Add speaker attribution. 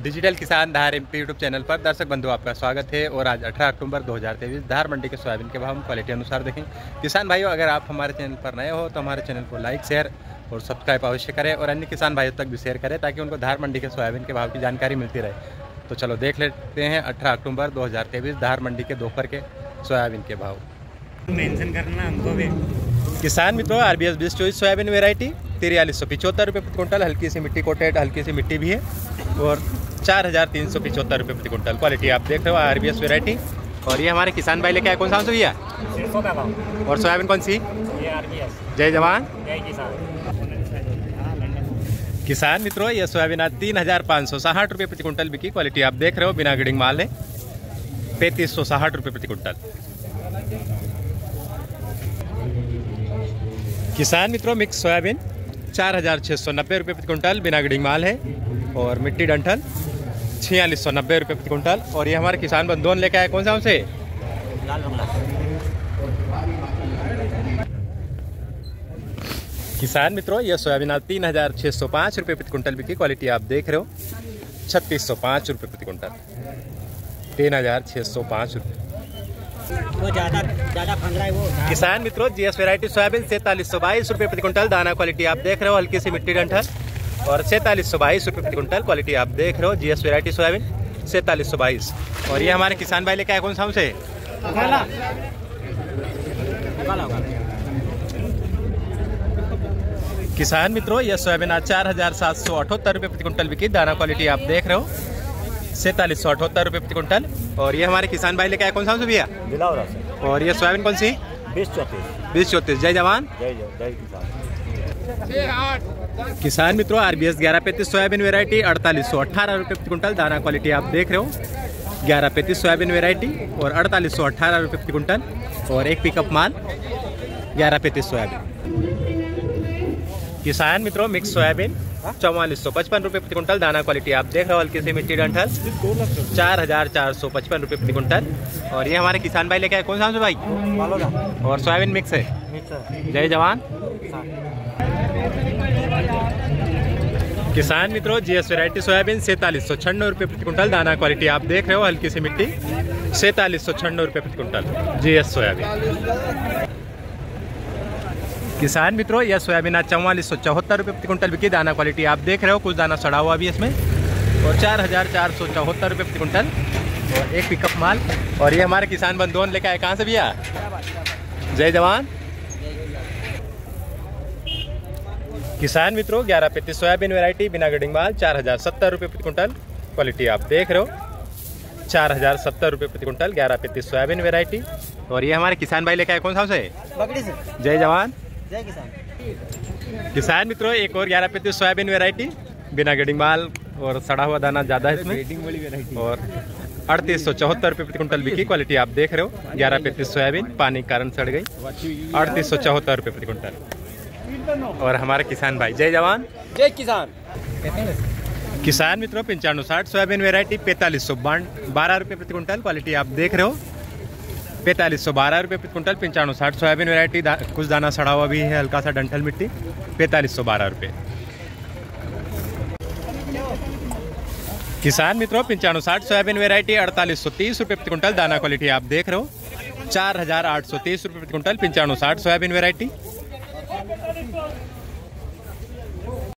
Speaker 1: Digital किसान धार MP YouTube channel पर दर्शक बंधु आपका स्वागत है। और आज 18 अक्टूबर 2023 धार मंडी के सोयाबीन के भाव हम क्वालिटी अनुसार देखें। किसान भाइयों, अगर आप हमारे चैनल पर नए हो तो हमारे चैनल को लाइक, शेयर और सब्सक्राइब अवश्य करें और अन्य किसान भाइयों तक भी शेयर करें ताकि उनको धार मंडी के सोयाबीन के भाव की जानकारी मिलती रहे। तो चलो देख लेते हैं 18 अक्टूबर 2023 धार मंडी के दोपहर के सोयाबीन के भाव।
Speaker 2: मेंशन करना हमको भी।
Speaker 1: किसान मित्रों, RBS 2024 सोयाबीन वेराइटी 4375 रुपये प्रति कुंटल, हल्की सी मिट्टी कोटेड, हल्की सी मिट्टी भी है और 4375 रुपये प्रति कुंटल। क्वालिटी आप देख रहे हो RBS वेराइटी। और ये हमारे किसान भाई लेके आए, कौन सा भैया? और सोयाबीन कौन सी? जय जवान
Speaker 2: जय किसान।
Speaker 1: किसान मित्रों, ये सोयाबीन आज 3560 रुपये प्रति कुंटल बिकी। क्वालिटी आप देख रहे हो, बिना ग्रेडिंग माल है, 3560 रुपये प्रति कुंटल। किसान मित्रों, मिक्स सोयाबीन 4690 रुपये प्रति कुंटल, बिना ग्रेडिंग माल है और मिट्टी डंठल 4690 रुपये प्रति कुंटल। और ये हमारे किसान बंधुओं लेके आए, कौन सा उनसे?
Speaker 2: लाल बंगला।
Speaker 1: किसान मित्रों, ये सोयाबीन आज 3605 रुपये प्रति कुंटल बिकी। क्वालिटी आप देख रहे हो, 3605 रुपये प्रति कुंटल, 3605 रुपये।
Speaker 2: वो ज़्यादा फंग रहा है वो।
Speaker 1: किसान मित्रों, GS वेराइटी सोयाबीन 4322 रुपये प्रति कुंटल, दाना क्वालिटी आप देख रहे हो, हल्की सी मिट्टी डंठल और 4322 रुपये प्रति कुंटल। क्वालिटी आप देख रहे हो, GS वेराइटी सोयाबीन 4322। और ये हमारे किसान भाई लेके आए, कौन सा उनसे? किसान मित्रों, यह सोयाबीन आज 4778 रुपये प्रति कुंटल बिकी। दाना क्वालिटी आप देख रहे हो, 4778 रुपये प्रति कुंटल। और ये हमारे किसान भाई लेके आए, कौन सा उनसे भैया? और ये सोयाबीन कौन सी? 2034। जय जवान
Speaker 2: जय किसान।
Speaker 1: किसान मित्रों, RBS 1135 सोयाबीन वेराइटी 4818 रुपये प्रति कुंटल। दाना क्वालिटी आप देख रहे हो, 1135 सोयाबीन वेराइटी और 4818 रुपये प्रति कुंटल। और एक पिकअप माल 1135 सोयाबीन। किसान मित्रों, मिक्स सोयाबीन 4455 रुपये प्रति कुंटल। दाना क्वालिटी आप देख रहे हो, हल्की सी मिट्टी डंठल 4455 रुपये प्रति कुंटल। और ये हमारे किसान भाई लेके आए, कौन सा भाई? और सोयाबीन मिक्स है। जय जवान। किसान मित्रों, GS वेराइटी सोयाबीन 4796 रुपये प्रति कुंटल। दाना क्वालिटी आप देख रहे हो, हल्की सी मिट्टी 4796 रुपये प्रति कुंटल, GS सोयाबीन। किसान मित्रों, यह सोयाबीन आज 4474 रुपये प्रति कुंटल बिकी। दाना क्वालिटी आप देख रहे हो, कुछ दाना सड़ा हुआ भी इसमें और 4474 रुपये प्रति कुंटल और एक पिकअप माल। और ये हमारे किसान बंधुओं लेके आए, कहाँ से भैया? जय जवान। किसान मित्रों, 1135 सोयाबीन वेराइटी, बिना ग्रेडिंग माल 4070 रुपये प्रति कुंटल। क्वालिटी आप देख रहे हो, 4070 रुपये प्रति कुंटल, 1135 सोयाबीन वेराइटी। और ये हमारे किसान भाई लेके आए, कौन सा से? जय जवान
Speaker 2: जय किसान।
Speaker 1: किसान मित्रों, एक और 1135 सोयाबीन वेराइटी, बिना ग्रेडिंग माल और सड़ा हुआ दाना ज़्यादा है इसमें और 3874 रुपये प्रति कुंटल बिकी। क्वालिटी आप देख रहे हो, 1135 सोयाबीन पानी के कारण सड़ गई, 3874 रुपये प्रति कुंटल। और हमारे किसान भाई, जय जवान
Speaker 2: जय किसान।
Speaker 1: किसान मित्रों, 9560 सोयाबीन वेराइटी 4512 रुपये प्रति कुंटल। क्वालिटी आप देख रहे हो, 4512 रुपये प्रति कुंटल, 9560 सोयाबीन वेराइटी। कुछ दाना सड़ा हुआ भी है, हल्का सा डंठल मिट्टी, 4512 रुपये। किसान मित्रों, 9560 सोयाबीन वेराइटी 4830 रुपये प्रति कुंटल। दाना क्वालिटी आप देख रहे हो, 4830 रुपये प्रति कुंटल, 9560 सोयाबीन वेराइटी।